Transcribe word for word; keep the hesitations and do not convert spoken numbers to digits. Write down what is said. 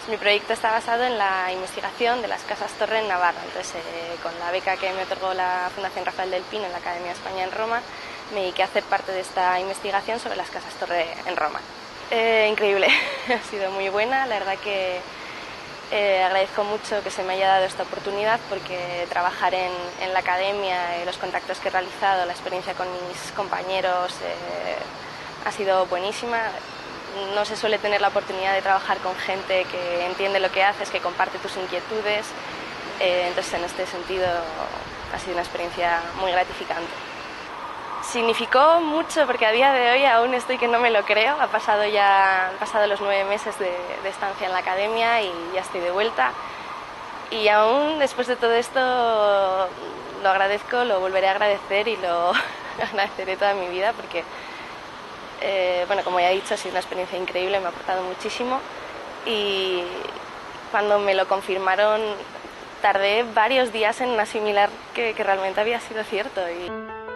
Mi proyecto está basado en la investigación de las casas torre en Navarra. Entonces, eh, con la beca que me otorgó la Fundación Rafael del Pino en la Academia de España en Roma, me dediqué a hacer parte de esta investigación sobre las casas torre en Roma. Eh, increíble, ha sido muy buena, la verdad que eh, agradezco mucho que se me haya dado esta oportunidad porque trabajar en, en la academia, eh, los contactos que he realizado, la experiencia con mis compañeros eh, ha sido buenísima. No se suele tener la oportunidad de trabajar con gente que entiende lo que haces, que comparte tus inquietudes, eh, entonces en este sentido ha sido una experiencia muy gratificante. Significó mucho porque a día de hoy aún estoy que no me lo creo, ha pasado ya, han pasado los nueve meses de, de estancia en la academia y ya estoy de vuelta y aún después de todo esto lo agradezco, lo volveré a agradecer y lo agradeceré toda mi vida porque Eh, bueno, como ya he dicho, ha sido una experiencia increíble, me ha aportado muchísimo y cuando me lo confirmaron tardé varios días en asimilar que, que realmente había sido cierto. Y...